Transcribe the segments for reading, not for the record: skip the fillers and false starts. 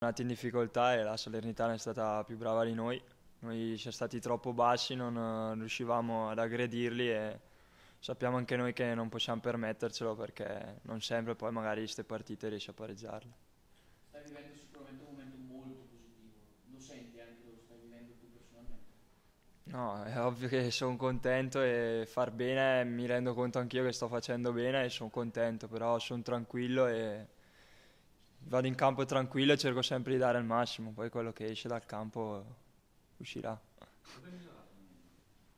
Andati in difficoltà e la Salernitana è stata più brava di noi. Noi siamo stati troppo bassi, non riuscivamo ad aggredirli e sappiamo anche noi che non possiamo permettercelo perché non sempre poi magari queste partite riesci a pareggiarle. Stai vivendo sicuramente un momento molto positivo, lo senti anche, lo stai vivendo tu personalmente. No, è ovvio che sono contento e far bene, mi rendo conto anch'io che sto facendo bene e sono contento, però sono tranquillo e vado in campo tranquillo e cerco sempre di dare il massimo, poi quello che esce dal campo uscirà. Dove hai migliorato nel momento?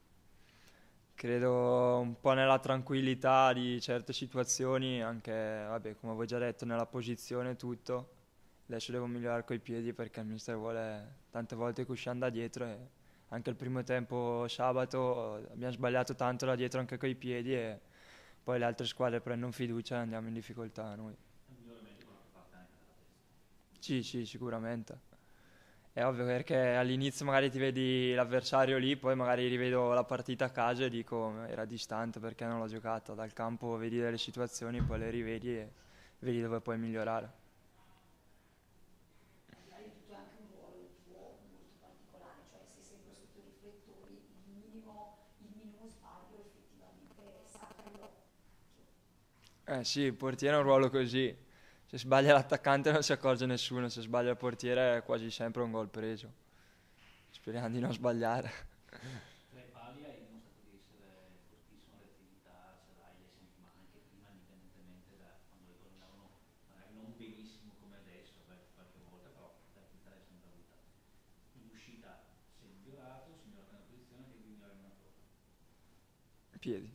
Credo un po' nella tranquillità di certe situazioni, anche, vabbè, come avevo già detto, nella posizione e tutto. Adesso devo migliorare coi piedi perché il mister vuole tante volte che usciamo da dietro e anche il primo tempo sabato abbiamo sbagliato tanto da dietro anche coi piedi e poi le altre squadre prendono fiducia e andiamo in difficoltà noi. È un miglioramento però che parte anche dalla testa. Sì, sì, sicuramente. È ovvio perché all'inizio magari ti vedi l'avversario lì, poi magari rivedo la partita a casa e dico era distante perché non l'ho giocata. Dal campo vedi delle situazioni, poi le rivedi e vedi dove puoi migliorare. Al di là di tutto è anche un ruolo tuo molto particolare, cioè sei sempre sotto i riflettori, il minimo sbaglio effettivamente salta all'occhio. Eh sì, il portiere è un ruolo così. Se sbaglia l'attaccante non si accorge nessuno, se sbaglia il portiere è quasi sempre un gol preso. Speriamo di non sbagliare. Tra i pali hai dimostrato di essere fortissimo, l'attività ce l'hai, hai sempre, ma anche prima, indipendentemente da quando le cose andavano magari non benissimo come adesso, beh, qualche volta, però l'attività l'hai sempre avuta. In uscita sei migliorato, sei migliorato nella posizione che migliora in una torre. Piedi.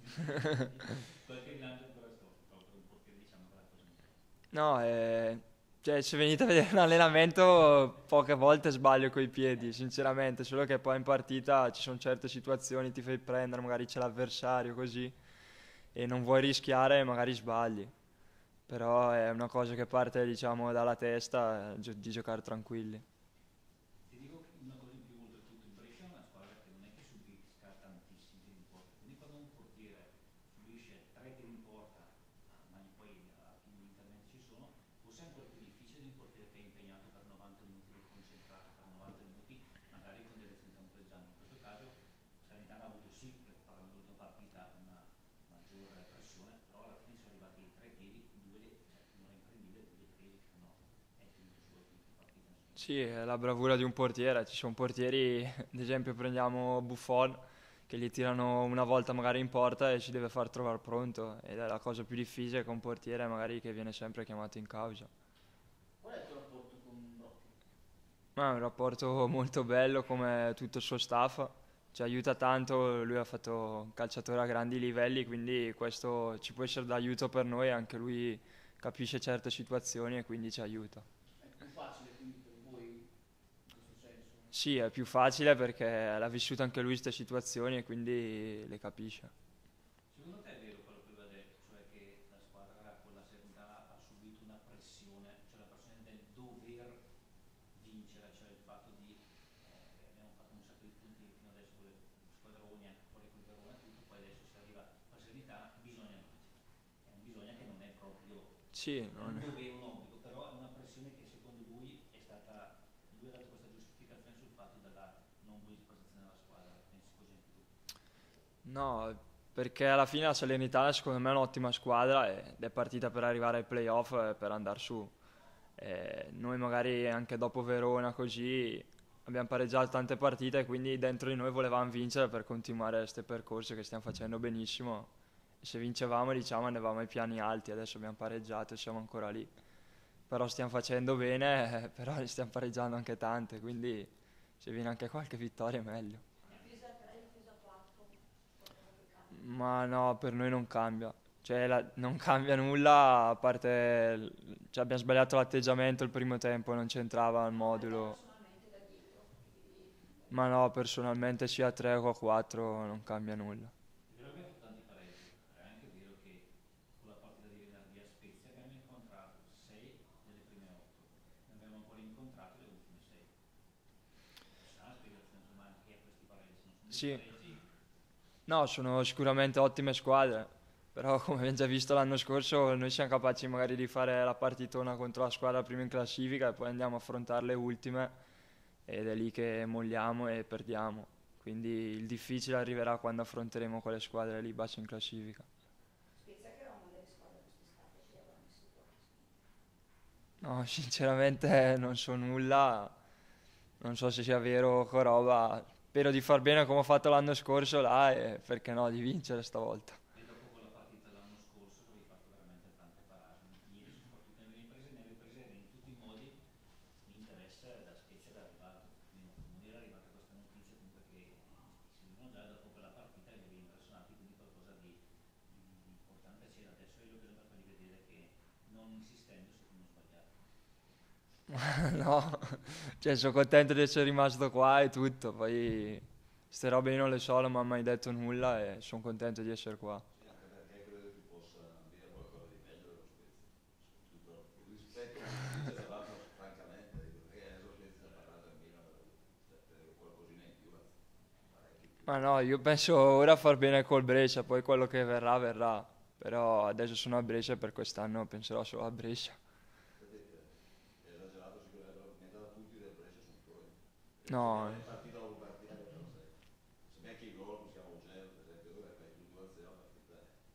Qualche bilancio ancora storto, però per un portiere diciamo che la cosa non fa. No, cioè, se venite a vedere un allenamento, poche volte sbaglio coi piedi, sinceramente, solo che poi in partita ci sono certe situazioni, ti fai prendere, magari c'è l'avversario così, e non vuoi rischiare, magari sbagli. Però è una cosa che parte, diciamo, dalla testa, di giocare tranquilli. Ti dico una cosa in più, oltretutto, in Brescia è una squadra che non è che subisca tantissimi tiri in porta, quindi quando un portiere subisce 3 tiri in porta, ma poi a fine interventi ci sono, forse è ancora più difficile di un portiere che è impegnato per 90 minuti, che è concentrato per 90 minuti, magari con delle azioni campeggianti. In questo caso Salernitana ha avuto sì, per l'ultima partita, una maggiore pressione, però alla fine sono arrivati 3 tiri, un'ora imprendibile, due presi che no, è tenuto solo a finire partita, nessuno Sì, gol. è la bravura di un portiere, ci sono portieri, ad esempio prendiamo Buffon, che gli tirano una volta magari in porta e ci deve far trovare pronto, ed è la cosa più difficile che un portiere magari che viene sempre chiamato in causa. Qual è il tuo rapporto con Brotti? Ma è un rapporto molto bello come tutto il suo staff, ci aiuta tanto, lui ha fatto un calciatore a grandi livelli, quindi questo ci può essere d'aiuto per noi, anche lui capisce certe situazioni e quindi ci aiuta. È più facile quindi per voi in questo senso? Sì, è più facile perché l'ha vissuto anche lui queste situazioni e quindi le capisce. Secondo te è vero quello che lui ha detto, cioè che la squadra con la Serenità ha subito una pressione, cioè la pressione del dover vincere, cioè il fatto di abbiamo fatto un sacco di punti fino adesso con le squadroni, anche fuori con il Verona e tutto, poi adesso si arriva alla Serenità, bisogna vincere. È un bisogno che non è proprio, Sì, non è un dovere, un obbligo, però è una pressione che secondo lui è stata, lui ha dato questa giustificazione sul fatto della non buona disposizione della squadra, pensi così anche tu? no, perché alla fine la Salernitana secondo me è un'ottima squadra ed è partita per arrivare ai playoff e per andare su. Noi magari anche dopo Verona così abbiamo pareggiato tante partite, quindi dentro di noi volevamo vincere per continuare questo percorso che stiamo facendo benissimo. E se vincevamo diciamo andavamo ai piani alti, adesso abbiamo pareggiato e siamo ancora lì. Però stiamo facendo bene, però ne stiamo pareggiando anche tante, quindi se viene anche qualche vittoria è meglio. Difesa 3, difesa 4, qualcosa che cambia. Ma no, per noi non cambia. Cioè, non cambia nulla, a parte... cioè, abbiamo sbagliato l'atteggiamento il primo tempo, non c'entrava il No, ma te modulo. personalmente da dietro, che Ma no, personalmente sia a 3 o a 4 non cambia nulla. È vero che ha fatto tanti pareggi, è anche vero che con la partita di venerdì a Spezia abbiamo incontrato 6 delle prime 8, ne abbiamo ancora incontrato le ultime 6. Ci sarà una spiegazione insomma anche a questi pareggi, non sono dei Sì, pareggi. no, sono sicuramente ottime squadre. Però come abbiamo già visto l'anno scorso, noi siamo capaci magari di fare la partitona contro la squadra prima in classifica e poi andiamo a affrontare le ultime ed è lì che molliamo e perdiamo. Quindi il difficile arriverà quando affronteremo quelle squadre lì basse in classifica. Spezia che era una delle squadre quest'estate che aveva messo fuori. No, sinceramente non so nulla, non so se sia vero o roba. Spero di far bene come ho fatto l'anno scorso là e perché no, di vincere stavolta. E dopo quella partita dell'anno scorso dove hai fatto veramente tante parate, ieri soprattutto ne avevi prese in tutti i modi, l'interesse da Spezia era arrivato, quindi non era arrivata questa notizia comunque che si vedono già dopo quella partita li avevi impressionati, quindi qualcosa di importante c'era. Adesso io bisogna fargli vedere che non insistendo si sono sbagliati. No, cioè sono contento di essere rimasto qua e tutto, poi queste robe io non le so, non mi ha mai detto nulla e sono contento di essere qua. Sì, anche perché credo che possa dire qualcosa di meglio dello Spezia. Soprattutto rispetto a come si è parlato francamente, perché adesso Spezia si è parlato in Milan, per qualcosina in più, parecchio in più. Ma no, io penso ora a far bene col Brescia, poi quello che verrà verrà, però adesso sono a Brescia e per quest'anno penserò solo a Brescia. Vedete, è esagerato sicuramente, da tutti del Brescia sono tuoi. No, Partita dopo partita che però sei. Se becchi il gol, non siamo 0, per esempio, dove fai più 2-0 la partita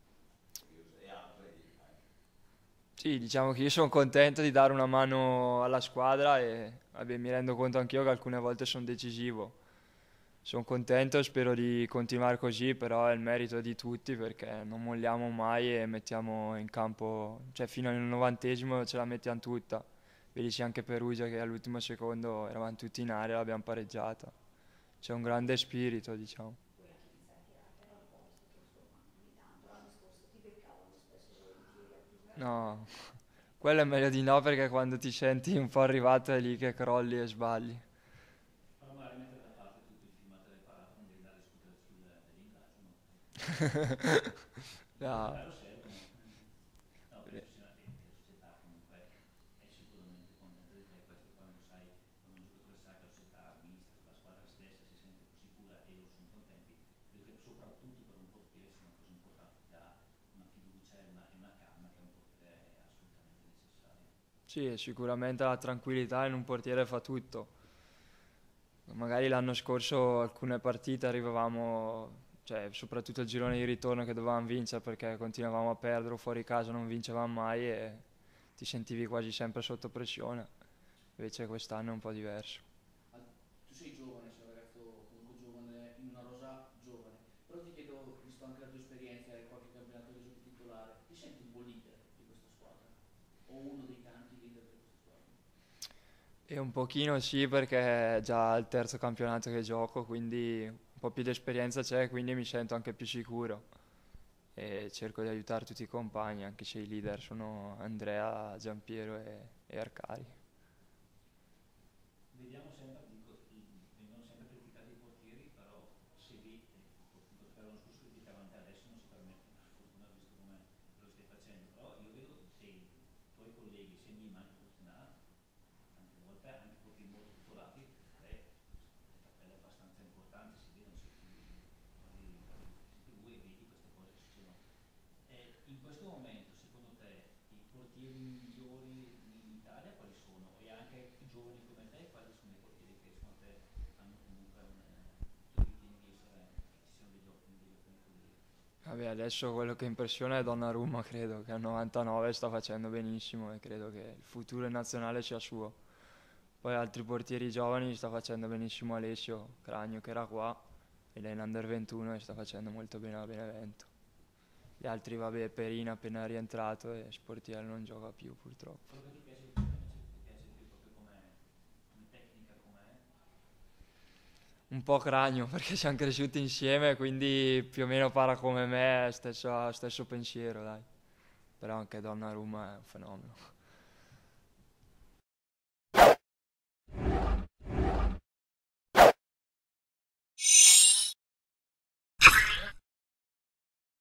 e altre anche. sì, diciamo che io sono contento di dare una mano alla squadra e vabbè, mi rendo conto anch'io che alcune volte sono decisivo. Sono contento e spero di continuare così, però è il merito di tutti perché non molliamo mai e mettiamo in campo, cioè fino al 90esimo ce la mettiamo tutta. Vedici anche Perugia che all'ultimo secondo eravamo tutti in area e l'abbiamo pareggiata. C'è un grande spirito, diciamo. Poi anche Pizzerchi era un po' sotto forma di tanto, l'anno scorso ti beccavano spesso e volentieri al turno. No, quello è meglio di no perché quando ti senti un po' arrivato è lì che crolli e sbagli. Però magari mettere da parte tutto il filmato del parato, non devi andare a discutere dell'ingaggio, no? No. Però servono. No, penso sia che la società comunque è sicuramente contenta di te, questo quando sai, quando un giocatore sa che la società, il mister, la squadra stessa si sente più sicura e loro sono contenti, perché soprattutto per un portiere sono cose importanti, dà una fiducia e una calma che a un portiere è assolutamente necessaria. Sì, sicuramente la tranquillità in un portiere fa tutto. Magari l'anno scorso alcune partite arrivavamo, cioè soprattutto il girone di ritorno che dovevamo vincere perché continuavamo a perdere fuori casa, non vincevamo mai e ti sentivi quasi sempre sotto pressione. Invece quest'anno è un po' diverso. Ma tu sei giovane, sei un ragazzo comunque giovane, in una rosa giovane, però ti chiedo, visto anche la tua esperienza e qualche campionato che giochi titolare, ti senti un buon leader di questa squadra? O uno dei tanti leader di questa squadra? E un pochino sì perché è già il terzo campionato che gioco, quindi un po' più di esperienza c'è, quindi mi sento anche più sicuro e cerco di aiutare tutti i compagni, anche se i leader sono Andrea, Giampiero e Arcari. Vediamo sempre, dico, vengono sempre criticati i portieri, però se vedi, perché l'anno scorso criticavano te, adesso non si permettono, per fortuna visto come lo stai facendo, però io vedo che i tuoi colleghi, sia Nima anche Fortunà, tante volte anche portieri molto titolati, le cartelle abbastanza importanti, si vedono se tu guardi TV e vedi queste cose che succedono. In questo momento, secondo te, i portieri migliori in Italia quali sono? E anche i giovani come te, quali sono i portieri che secondo te hanno comunque tu ritieni di essere, che ci siano degli ottimi colleghi? Vabbè, adesso quello che impressiona è Donnarumma, credo che al 99 sta facendo benissimo e credo che il futuro in nazionale sia suo. Poi altri portieri giovani sta facendo benissimo Alessio Cragno che era qua ed è in Under 21 e sta facendo molto bene a Benevento. Gli altri, vabbè, Perina appena rientrato e Sportiello non gioca più purtroppo. Quello che ti piace di più, invece, ti piace più proprio come tecnica, com'è? Un po' Cragno perché siamo cresciuti insieme, quindi più o meno parla come me, stesso pensiero, dai. Però anche Donnarumma è un fenomeno.